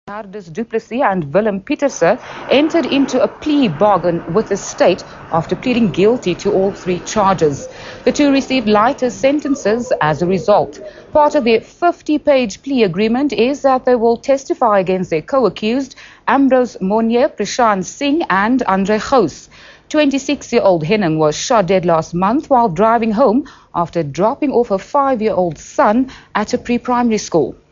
Hardus Du Plessis and Willem Pieterse entered into a plea bargain with the state after pleading guilty to all three charges. The two received lighter sentences as a result. Part of their 50-page plea agreement is that they will testify against their co-accused Ambrose Monnier, Prashant Singh and Andre Gous. 26-year-old Henning was shot dead last month while driving home after dropping off a 5-year-old son at a pre-primary school.